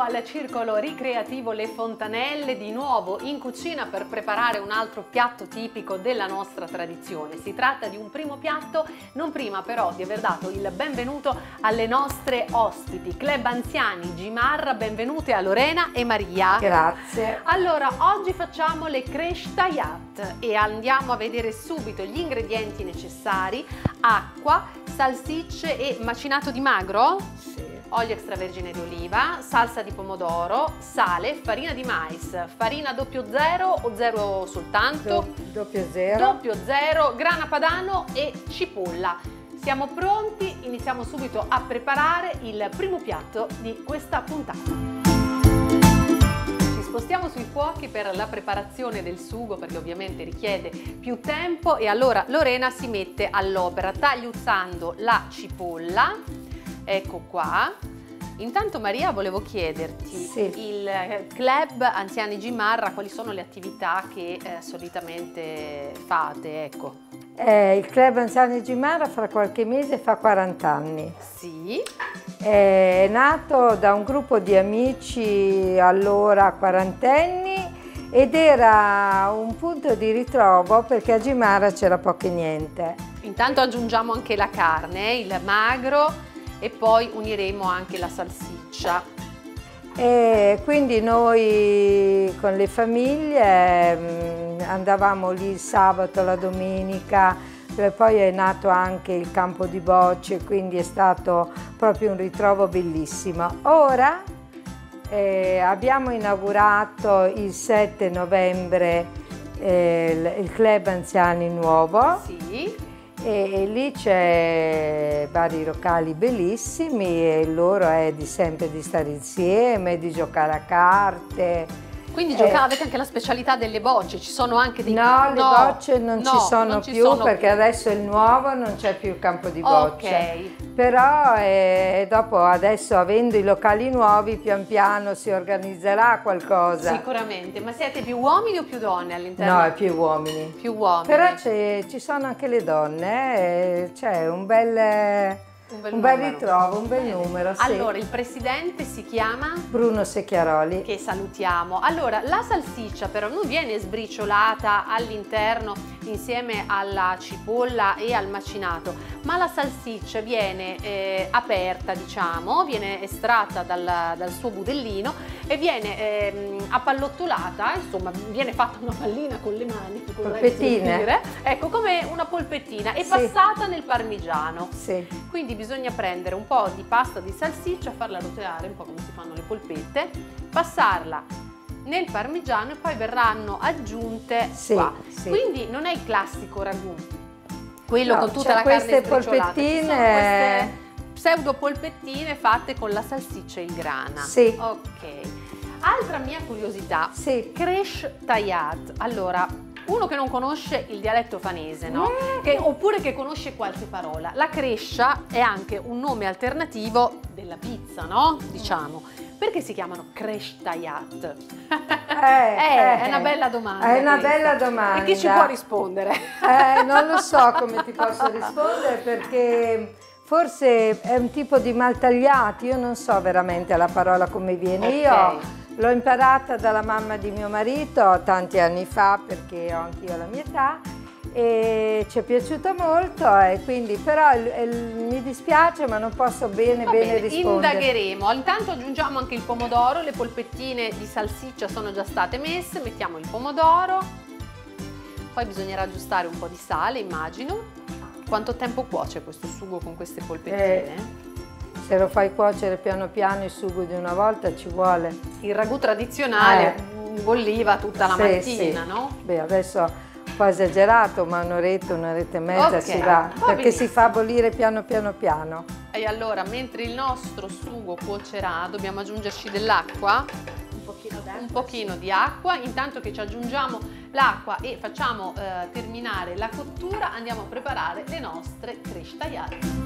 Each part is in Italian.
al circolo ricreativo Le Fontanelle, di nuovo in cucina per preparare un altro piatto tipico della nostra tradizione. Si tratta di un primo piatto, non prima però di aver dato il benvenuto alle nostre ospiti, Club Anziani Gimarra. Benvenute a Lorena e Maria. Grazie. Allora, oggi facciamo le creche tagliate e andiamo a vedere subito gli ingredienti necessari: acqua, salsicce e macinato di magro? Sì. Olio extravergine di oliva, salsa di pomodoro, sale, farina di mais, farina 00 o 0 soltanto? Doppio zero. 00, grana padano e cipolla. Siamo pronti, iniziamo subito a preparare il primo piatto di questa puntata. Spostiamo sui fuochi per la preparazione del sugo, perché ovviamente richiede più tempo, e allora Lorena si mette all'opera tagliuzzando la cipolla. Ecco qua. Intanto Maria, volevo chiederti, sì, il Club Anziani Gimarra, quali sono le attività che solitamente fate? Ecco. Il Club Anziani Gimarra fra qualche mese fa 40 anni. Sì. È nato da un gruppo di amici allora quarantenni ed era un punto di ritrovo perché a Gimarra c'era poco e niente. Intanto aggiungiamo anche la carne, il magro, e poi uniremo anche la salsiccia. E quindi noi con le famiglie andavamo lì il sabato, la domenica. Poi è nato anche il campo di bocce, quindi è stato proprio un ritrovo bellissimo. Ora abbiamo inaugurato il 7 novembre il Club Anziani nuovo. Sì. E lì c'è vari locali bellissimi e loro è di sempre di stare insieme, di giocare a carte. Quindi avete anche la specialità delle bocce, ci sono anche dei... No, le bocce non ci sono più perché adesso è il nuovo, non c'è più il campo di bocce. Ok. Però dopo, adesso avendo i locali nuovi, pian piano si organizzerà qualcosa. Sicuramente, ma siete più uomini o più donne all'interno? No, è più uomini. Più uomini. Però ci sono anche le donne, c'è un bel ritrovo, un bel numero. Sì. Allora, il presidente si chiama? Bruno Secchiaroli. Che salutiamo. Allora, la salsiccia però non viene sbriciolata all'interno insieme alla cipolla e al macinato, ma la salsiccia viene aperta, diciamo, viene estratta dal suo budellino e viene appallottolata, insomma, viene fatta una pallina con le mani, polpettine. Ecco, come una polpettina, e sì, passata nel parmigiano. Sì. Quindi bisogna prendere un po' di pasta di salsiccia, farla roteare un po' come si fanno le polpette, passarla nel parmigiano e poi verranno aggiunte qua. Sì. Quindi non è il classico ragù, quello con tutta la queste carne sbriciolata. polpettine, pseudo polpettine fatte con la salsiccia in grana. Sì. Ok. Altra mia curiosità, sì, creche tagliate. Allora, uno che non conosce il dialetto fanese, no? Oppure che conosce qualche parola. La crescia è anche un nome alternativo della pizza, no? Diciamo. Perché si chiamano creche tagliate? È una bella domanda. È una bella domanda. E chi ci può rispondere? Non lo so come ti posso rispondere perché forse è un tipo di maltagliati, io non so veramente la parola come viene. Okay. Io l'ho imparata dalla mamma di mio marito tanti anni fa perché ho anch'io la mia età e ci è piaciuta molto e quindi però mi dispiace ma non posso bene rispondere. Indagheremo. Intanto aggiungiamo anche il pomodoro, le polpettine di salsiccia sono già state messe, mettiamo il pomodoro, poi bisognerà aggiustare un po' di sale, immagino. Quanto tempo cuoce questo sugo con queste polpettine? Se lo fai cuocere piano piano il sugo di una volta ci vuole. Il ragù tradizionale bolliva tutta la mattina, sì. No? Beh, adesso un po' esagerato, ma un'oretta e mezza si va, perché benissimo. si fa bollire piano piano. E allora, mentre il nostro sugo cuocerà, dobbiamo aggiungerci dell'acqua, un pochino di acqua. Intanto che ci aggiungiamo l'acqua e facciamo terminare la cottura, andiamo a preparare le nostre creche tagliate.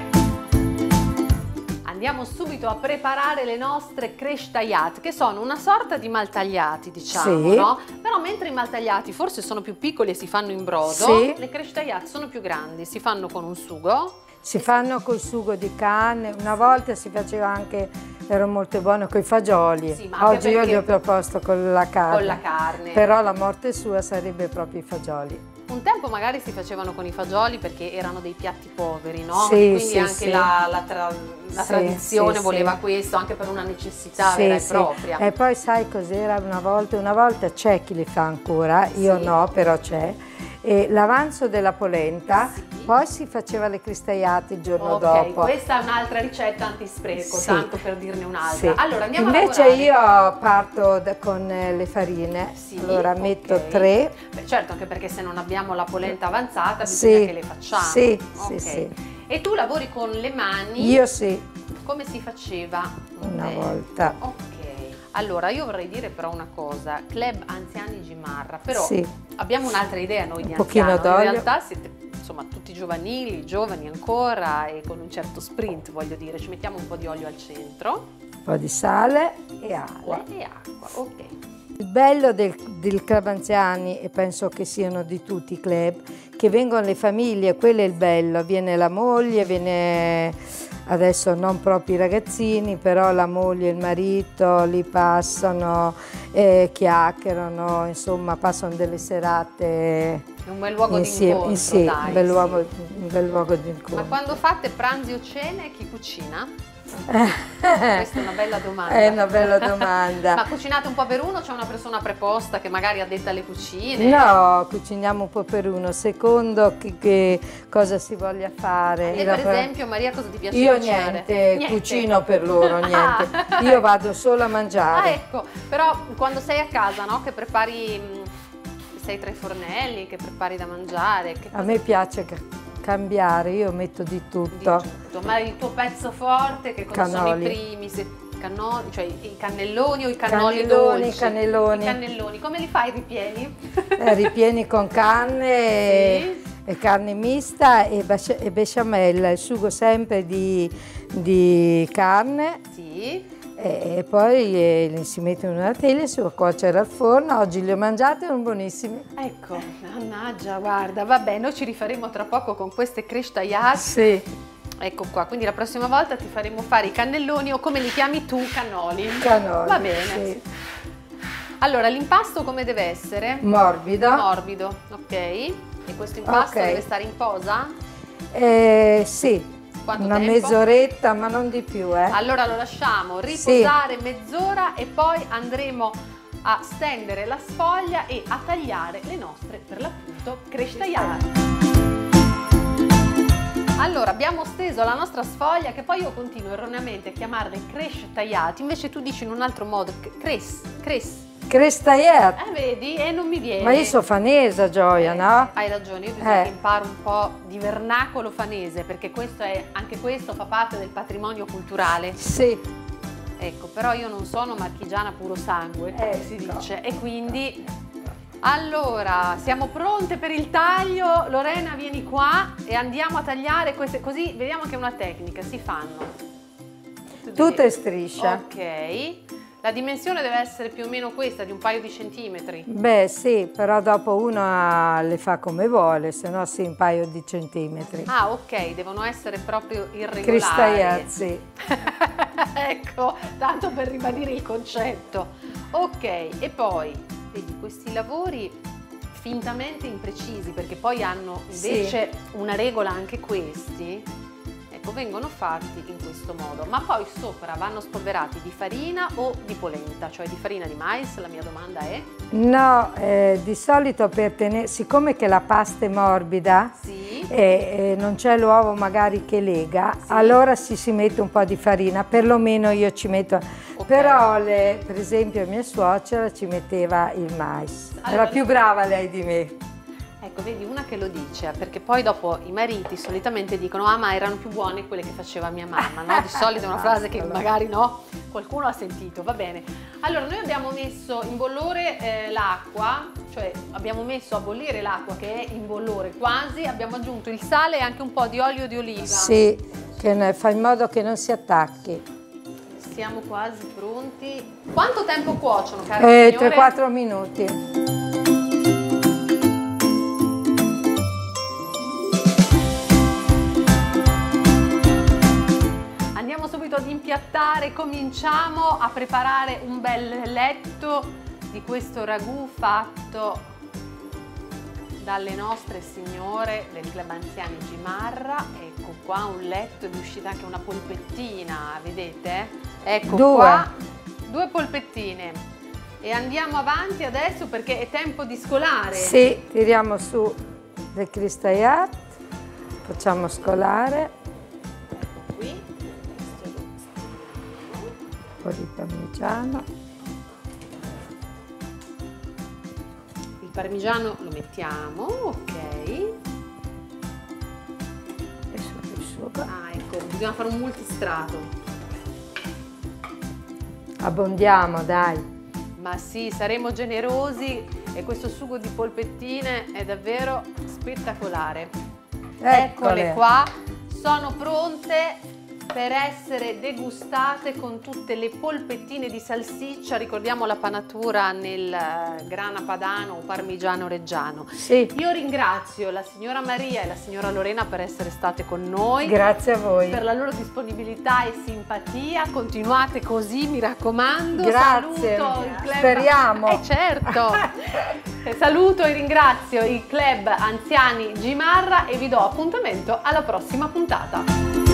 Andiamo subito a preparare le nostre creche tagliate, che sono una sorta di maltagliati, diciamo, sì, no? Però mentre i maltagliati forse sono più piccoli e si fanno in brodo, sì, le creche tagliate sono più grandi, si fanno con un sugo. Si fanno col sugo di carne, una volta si faceva anche, erano molto buone con i fagioli. Sì, ma oggi io gli ho proposto con la carne. Con la carne. Però la morte sua sarebbe proprio i fagioli. Un tempo magari si facevano con i fagioli perché erano dei piatti poveri, no? Sì, Quindi sì, anche sì. la Sì, tradizione sì, voleva sì. questo, anche per una necessità Sì, vera e sì. propria. E poi sai cos'era una volta? Una volta c'è chi li fa ancora, io Sì. no, però c'è. E l'avanzo della polenta, Sì. poi si faceva le cristaiate il giorno Ok, dopo. questa è un'altra ricetta antispreco, Sì. tanto per dirne un'altra. Sì. Allora andiamo Invece a lavorare. io parto con le farine, Sì, allora ok. metto 3. Beh, certo, anche perché se non abbiamo la polenta avanzata bisogna Sì, che le facciamo. sì, Ok. sì, sì. E tu lavori con le mani? Io sì, Come si faceva? una Bene. volta. Ok. Allora, io vorrei dire però una cosa, Club Anziani Gimarra, però Sì. abbiamo un'altra idea noi di Un pochino anziano, in d'olio. realtà siete insomma tutti giovanili, giovani ancora e con un certo sprint, voglio dire, ci mettiamo un po' di olio al centro, Un po' di sale e acqua acqua. e acqua, ok. Il bello del club anziani, e penso che siano di tutti i club, che vengono le famiglie, quello è il bello, viene la moglie, viene adesso non proprio i ragazzini, però la moglie e il marito li passano, chiacchierano, insomma passano delle serate È un bel luogo di insieme. incontro, Sì, dai, un bel sì. luogo di Ma incontro. quando fate pranzi o cene, chi cucina? Questa è una bella domanda. È una bella domanda. Ma cucinate un po' per uno? C'è una persona preposta che magari è addetta alle cucine? No, cuciniamo un po' per uno, secondo che cosa si voglia fare. E per esempio, Maria, cosa ti piace Io cucinare? niente, cucino per loro, niente. Io vado solo a mangiare. Ah, ecco, però quando sei a casa, no? Che prepari, sei tra i fornelli, che prepari da mangiare. Che A me piace cambiare, io metto di tutto. Ma il tuo pezzo forte, che cosa sono i Cannoli. primi? Cioè i cannelloni o i cannoli dolci? Cannelloni. I cannelloni, come li fai i ripieni? Ripieni con carne, Sì. e carne mista e besciamella, il sugo sempre di carne. Sì. E poi li si mettono in una teglia e si fa cuocere al forno. Oggi li ho mangiati, erano buonissimi. Ecco, mannaggia, guarda, vabbè, noi ci rifaremo tra poco con queste crèche taillate. Sì. Ecco qua, quindi la prossima volta ti faremo fare i cannelloni o come li chiami tu, cannoli. Cannoli, Va bene. sì. Allora, l'impasto come deve essere? Morbido. Morbido, ok. E questo impasto Ok. deve stare in posa? Sì, Quanto una tempo? mezz'oretta, ma non di più, Allora lo lasciamo riposare mezz'ora e poi andremo a stendere la sfoglia e a tagliare le nostre, per l'appunto, crèche taillate. Allora, abbiamo steso la nostra sfoglia, che poi io continuo erroneamente a chiamarle crèche taillate, invece tu dici in un altro modo, crèche. Crèche taillate. Vedi? E non mi viene. Ma io sono fanesa, Gioia, no? Hai ragione, io bisogna che imparo un po' di vernacolo fanese, perché anche questo fa parte del patrimonio culturale. Sì. Ecco, però io non sono marchigiana puro sangue, come si dice, e quindi... Allora, siamo pronte per il taglio. Lorena, vieni qua e andiamo a tagliare queste, così vediamo che è una tecnica, si fanno. Tutte strisce. Ok. La dimensione deve essere più o meno questa, di un paio di centimetri. Beh sì, però dopo uno le fa come vuole, se no sì, un paio di centimetri. Ah, ok, devono essere proprio irregolari. Cristaiazzi. Ecco, tanto per ribadire il concetto. Ok, e poi, vedi, questi lavori fintamente imprecisi, perché poi hanno invece una regola anche questi, ecco, vengono fatti in questo modo, ma poi sopra vanno spolverati di farina o di polenta, cioè di farina di mais, la mia domanda è? No, di solito per tenere, siccome che la pasta è morbida, e non c'è l'uovo magari che lega, allora si mette un po' di farina, perlomeno io ci metto, però per esempio mia suocera ci metteva il mais, era più brava lei di me. Ecco, vedi, una che lo dice, perché poi dopo i mariti solitamente dicono ah ma erano più buone quelle che faceva mia mamma, no? Di solito è una frase che magari no, qualcuno ha sentito, va bene. Allora noi abbiamo messo in bollore l'acqua, cioè abbiamo messo a bollire l'acqua che è in bollore quasi, abbiamo aggiunto il sale e anche un po' di olio di oliva. Sì, che fa in modo che non si attacchi. Siamo quasi pronti. Quanto tempo cuociono, cari signore? 3-4 minuti. impiattare, cominciamo a preparare un bel letto di questo ragù fatto dalle nostre signore del Club Anziani Gimarra. Ecco qua un letto, ed è uscita anche una polpettina, vedete? Ecco qua, 2 polpettine. E andiamo avanti adesso perché è tempo di scolare. Sì, tiriamo su del cristaiat, facciamo scolare. Qui. Un po' di parmigiano. Il parmigiano lo mettiamo, ok. E sopra. Ah, ecco, bisogna fare un multistrato. Abbondiamo, dai. Ma sì, saremo generosi e questo sugo di polpettine è davvero spettacolare. Eccole qua, sono pronte per essere degustate con tutte le polpettine di salsiccia. Ricordiamo la panatura nel grana padano o parmigiano reggiano. Sì. Io ringrazio la signora Maria e la signora Lorena per essere state con noi. Grazie a voi. Per la loro disponibilità e simpatia. Continuate così, mi raccomando. Grazie. Saluto il club. Speriamo. Certo. Saluto e ringrazio il Club Anziani Gimarra e vi do appuntamento alla prossima puntata.